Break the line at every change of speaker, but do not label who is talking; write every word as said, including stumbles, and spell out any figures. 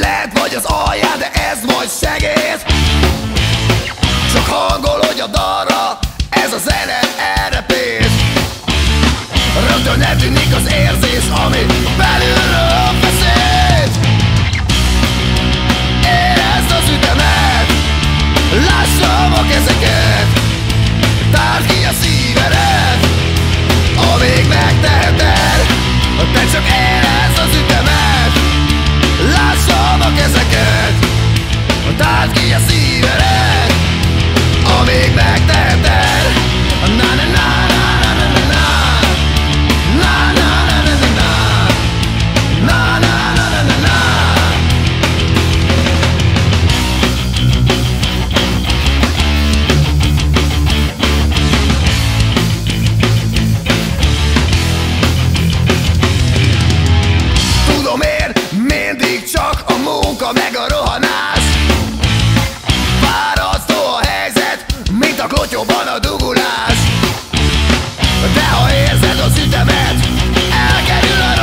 Lehet vagy az alján, de ez majd segít. Csak hangolodj a dalra, ez a zene elrepít. Rögtön eltűnik az érzés, ami belülről feszít. Érezd az ütemet, lássam a kezeket. Tárd ki a szívedet, amíg megteheted. Te csak érezd az ütemet, lássam a kezeket. Tárd ki a szívedet, amíg megteheted. Na na na na na na na na. Na na na na na na. Na na na na na na. Tudom én, mindig csak a munka meg a rohanás. Fárasztó a helyzet, mint a klotyóban a dugulás. De ha érzed az ütemet, elkerül a